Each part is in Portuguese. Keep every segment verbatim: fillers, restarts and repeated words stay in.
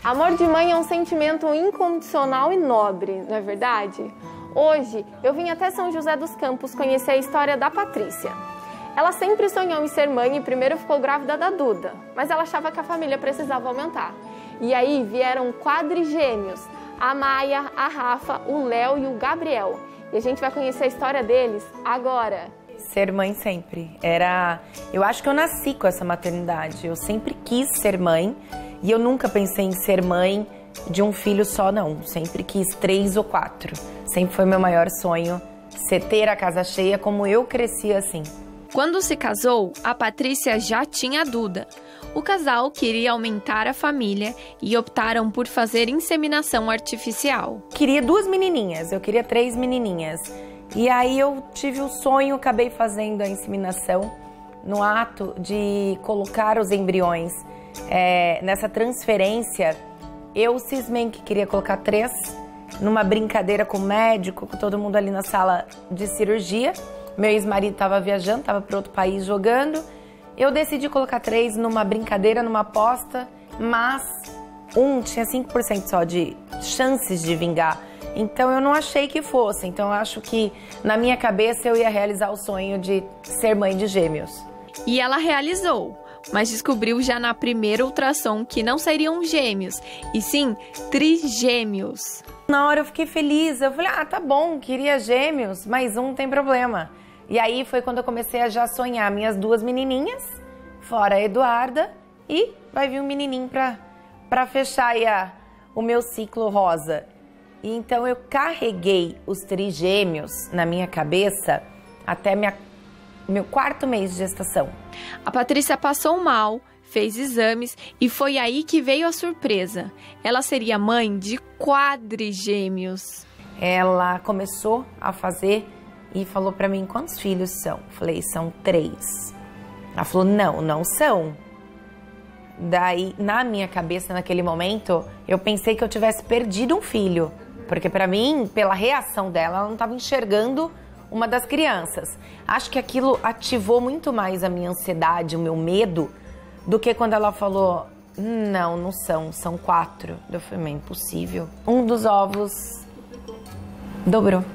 Amor de mãe é um sentimento incondicional e nobre, não é verdade? Hoje, eu vim até São José dos Campos conhecer a história da Patrícia. Ela sempre sonhou em ser mãe e primeiro ficou grávida da Duda, mas ela achava que a família precisava aumentar. E aí vieram quadrigêmeos, a Maia, a Rafa, o Léo e o Gabriel. E a gente vai conhecer a história deles agora. Ser mãe sempre. Era... Eu acho que eu nasci com essa maternidade. Eu sempre quis ser mãe e eu nunca pensei em ser mãe de um filho só, não. Sempre quis três ou quatro. Sempre foi meu maior sonho ser ter a casa cheia como eu cresci assim. Quando se casou, a Patrícia já tinha a Duda. O casal queria aumentar a família e optaram por fazer inseminação artificial. Queria duas menininhas, eu queria três menininhas. E aí eu tive o sonho, acabei fazendo a inseminação no ato de colocar os embriões é, nessa transferência. Eu cismei que queria colocar três, numa brincadeira com o médico, com todo mundo ali na sala de cirurgia. Meu ex-marido estava viajando, estava para outro país jogando. Eu decidi colocar três numa brincadeira, numa aposta, mas um tinha cinco por cento só de chances de vingar. Então eu não achei que fosse. Então eu acho que na minha cabeça eu ia realizar o sonho de ser mãe de gêmeos. E ela realizou, mas descobriu já na primeira ultrassom que não seriam gêmeos, e sim trigêmeos. Na hora eu fiquei feliz, eu falei, ah, tá bom, queria gêmeos, mas um não tem problema. E aí foi quando eu comecei a já sonhar minhas duas menininhas, fora a Eduarda, e vai vir um menininho pra, pra fechar aí a, o meu ciclo rosa. E então eu carreguei os trigêmeos na minha cabeça até minha, meu quarto mês de gestação. A Patrícia passou mal, fez exames e foi aí que veio a surpresa. Ela seria mãe de quadrigêmeos. Ela começou a fazer e falou pra mim, quantos filhos são? Falei, são três. Ela falou, não, não são. Daí, na minha cabeça, naquele momento, eu pensei que eu tivesse perdido um filho. Porque pra mim, pela reação dela, ela não estava enxergando uma das crianças. Acho que aquilo ativou muito mais a minha ansiedade, o meu medo, do que quando ela falou, não, não são, são quatro. Eu falei, é impossível. Um dos ovos dobrou.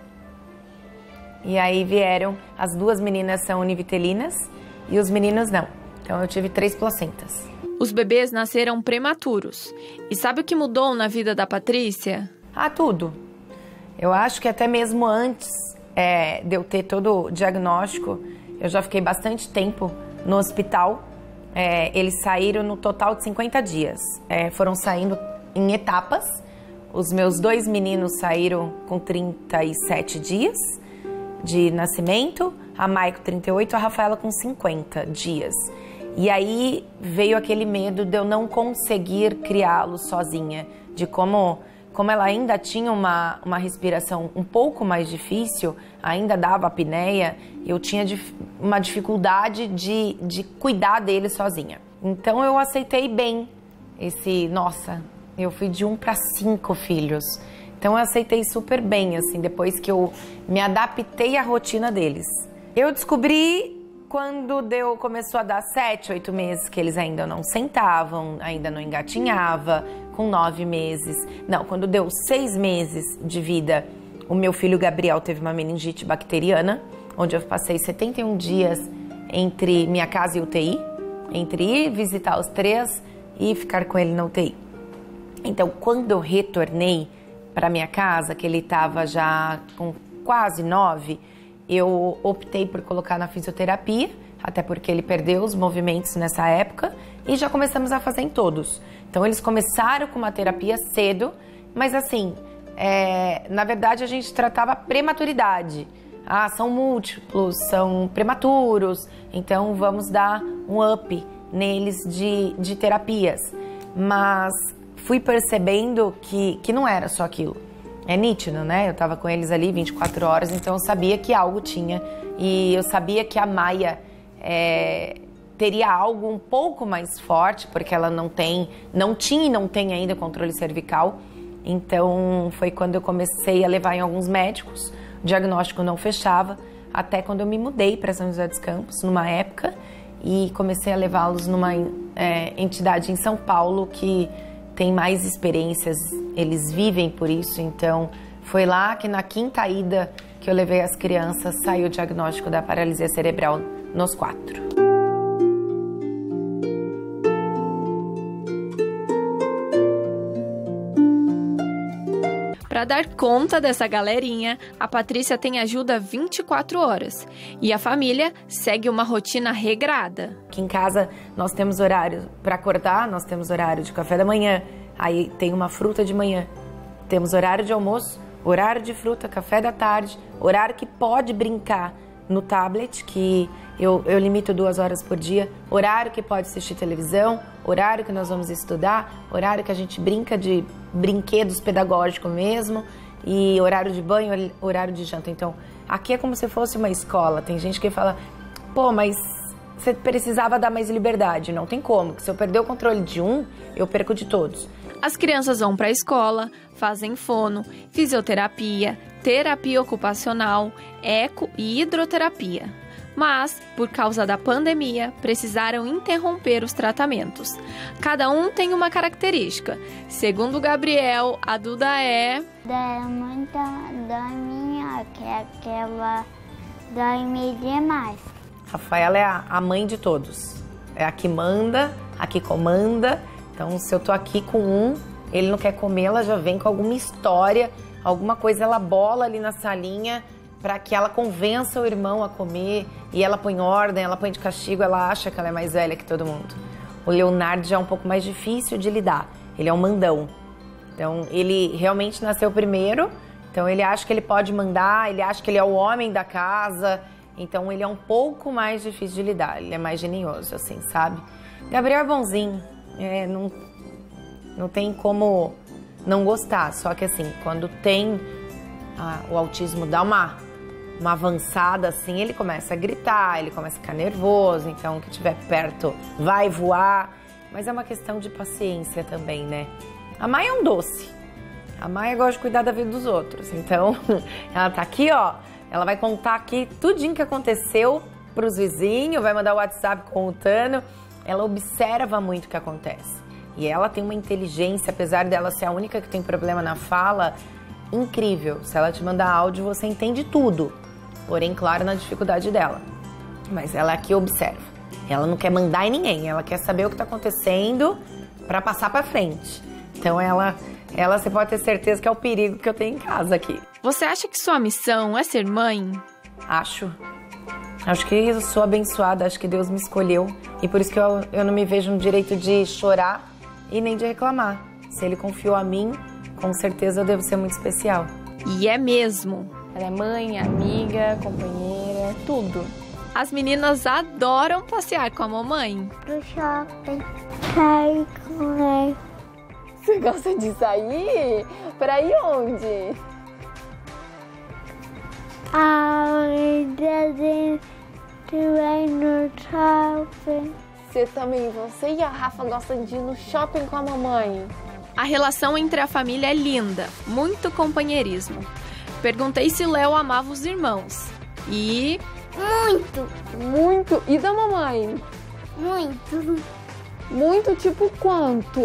E aí vieram, as duas meninas são univitelinas e os meninos não. Então eu tive três placentas. Os bebês nasceram prematuros. E sabe o que mudou na vida da Patrícia? Ah, tudo. Eu acho que até mesmo antes é, de eu ter todo o diagnóstico, eu já fiquei bastante tempo no hospital. É, eles saíram no total de cinquenta dias. É, foram saindo em etapas. Os meus dois meninos saíram com trinta e sete dias de nascimento, a Maia com trinta e oito, a Rafaela com cinquenta dias. E aí veio aquele medo de eu não conseguir criá-los sozinha, de como... Como ela ainda tinha uma, uma respiração um pouco mais difícil, ainda dava apneia, eu tinha dif, uma dificuldade de, de cuidar dele sozinha. Então eu aceitei bem esse, nossa, eu fui de um para cinco filhos. Então eu aceitei super bem, assim, depois que eu me adaptei à rotina deles. Eu descobri quando deu, começou a dar sete, oito meses que eles ainda não sentavam, ainda não engatinhava, com nove meses. Não, quando deu seis meses de vida, o meu filho Gabriel teve uma meningite bacteriana, onde eu passei setenta e um dias entre minha casa e U T I, entre ir visitar os três e ficar com ele na U T I. Então, quando eu retornei para minha casa, que ele estava já com quase nove, eu optei por colocar na fisioterapia, até porque ele perdeu os movimentos nessa época, e já começamos a fazer em todos. Então eles começaram com uma terapia cedo, mas assim, é, na verdade a gente tratava prematuridade. Ah, são múltiplos, são prematuros, então vamos dar um up neles de, de terapias. Mas fui percebendo que, que não era só aquilo. É nítido, né? Eu tava com eles ali vinte e quatro horas, então eu sabia que algo tinha. E eu sabia que a Maia é, teria algo um pouco mais forte, porque ela não tem, não tinha e não tem ainda controle cervical. Então foi quando eu comecei a levar em alguns médicos, o diagnóstico não fechava, até quando eu me mudei para São José dos Campos, numa época, e comecei a levá-los numa é, entidade em São Paulo que têm mais experiências, eles vivem por isso, então foi lá que na quinta ida que eu levei as crianças, saiu o diagnóstico da paralisia cerebral nos quatro. Para dar conta dessa galerinha, a Patrícia tem ajuda vinte e quatro horas e a família segue uma rotina regrada. Aqui em casa nós temos horário para acordar, nós temos horário de café da manhã, aí tem uma fruta de manhã, temos horário de almoço, horário de fruta, café da tarde, horário que pode brincar no tablet, que eu, eu limito duas horas por dia, horário que pode assistir televisão, horário que nós vamos estudar, horário que a gente brinca de brinquedos pedagógicos mesmo, e horário de banho, horário de janta. Então, aqui é como se fosse uma escola. Tem gente que fala, pô, mas você precisava dar mais liberdade. Não tem como, porque se eu perder o controle de um, eu perco de todos. As crianças vão para a escola, fazem fono, fisioterapia, terapia ocupacional, eco e hidroterapia. Mas, por causa da pandemia, precisaram interromper os tratamentos. Cada um tem uma característica. Segundo o Gabriel, a Duda é... Dói muito da minha, que é aquela dói-me demais. Rafaela é a, a mãe de todos. É a que manda, a que comanda. Então, se eu tô aqui com um, ele não quer comer, ela já vem com alguma história, alguma coisa, ela bola ali na salinha para que ela convença o irmão a comer, e ela põe ordem, ela põe de castigo, ela acha que ela é mais velha que todo mundo. O Leonardo já é um pouco mais difícil de lidar, ele é um mandão. Então, ele realmente nasceu primeiro, então ele acha que ele pode mandar, ele acha que ele é o homem da casa, então ele é um pouco mais difícil de lidar, ele é mais genioso, assim, sabe? Gabriel é bonzinho, é, não, não tem como não gostar, só que assim, quando tem ah, o autismo dá uma, uma avançada assim, ele começa a gritar, ele começa a ficar nervoso, então o que tiver perto vai voar, mas é uma questão de paciência também, né? A Maia é um doce, a Maia gosta de cuidar da vida dos outros, então ela tá aqui, ó, ela vai contar aqui tudinho que aconteceu pros vizinhos, vai mandar o WhatsApp contando, ela observa muito o que acontece. E ela tem uma inteligência, apesar dela ser a única que tem problema na fala, incrível. Se ela te mandar áudio, você entende tudo. Porém, claro, na dificuldade dela. Mas ela aqui observa. Ela não quer mandar em ninguém, ela quer saber o que está acontecendo para passar para frente. Então, ela, ela, você pode ter certeza que é o perigo que eu tenho em casa aqui. Você acha que sua missão é ser mãe? Acho. Acho que eu sou abençoada, acho que Deus me escolheu. E por isso que eu, eu não me vejo no direito de chorar e nem de reclamar. Se Ele confiou a mim, com certeza eu devo ser muito especial. E é mesmo. Ela é mãe, amiga, companheira, tudo. As meninas adoram passear com a mamãe. Pro shopping, sair com ele. Você gosta de sair? Pra ir onde? A vida de ir no shopping. Você também, você e a Rafa gostam de ir no shopping com a mamãe? A relação entre a família é linda, muito companheirismo. Perguntei se Léo amava os irmãos. E... Muito, Muito? E da mamãe? muito, Muito tipo quanto?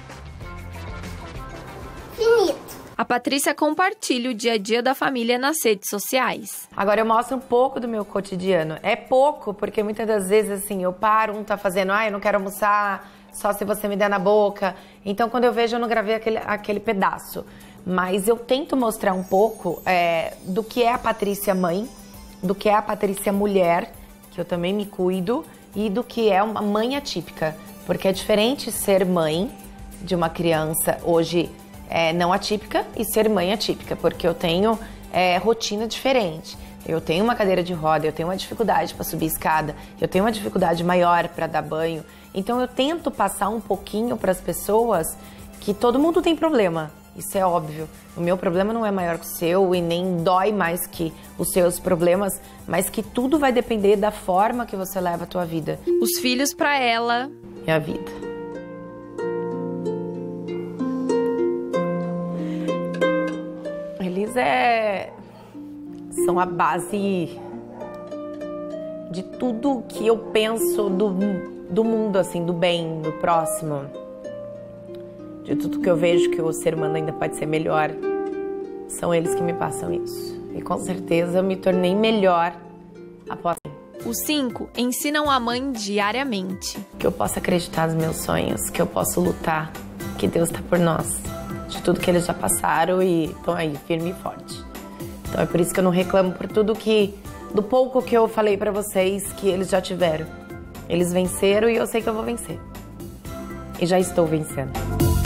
finito. a Patrícia compartilha o dia a dia da família nas redes sociais. Agora eu mostro um pouco do meu cotidiano. É pouco, porque muitas das vezes assim, eu paro, um tá fazendo, ah, eu não quero almoçar, só se você me der na boca. Então quando eu vejo, eu não gravei aquele, aquele pedaço. Mas eu tento mostrar um pouco é, do que é a Patrícia mãe, do que é a Patrícia mulher, que eu também me cuido, e do que é uma mãe atípica. Porque é diferente ser mãe de uma criança hoje é, não atípica e ser mãe atípica, porque eu tenho é, rotina diferente. Eu tenho uma cadeira de roda, eu tenho uma dificuldade para subir escada, eu tenho uma dificuldade maior para dar banho. Então eu tento passar um pouquinho para as pessoas que todo mundo tem problema. Isso é óbvio. O meu problema não é maior que o seu e nem dói mais que os seus problemas, mas que tudo vai depender da forma que você leva a tua vida. Os filhos para ela é a vida. Eles é... são a base de tudo que eu penso do, do mundo, assim, do bem, do próximo. de tudo que eu vejo que o ser humano ainda pode ser melhor, são eles que me passam isso. E com certeza eu me tornei melhor após. Os cinco ensinam a mãe diariamente. Que eu possa acreditar nos meus sonhos, que eu possa lutar, que Deus está por nós. De tudo que eles já passaram e estão aí, firme e forte. Então é por isso que eu não reclamo por tudo que, do pouco que eu falei pra vocês que eles já tiveram. Eles venceram e eu sei que eu vou vencer. E já estou vencendo.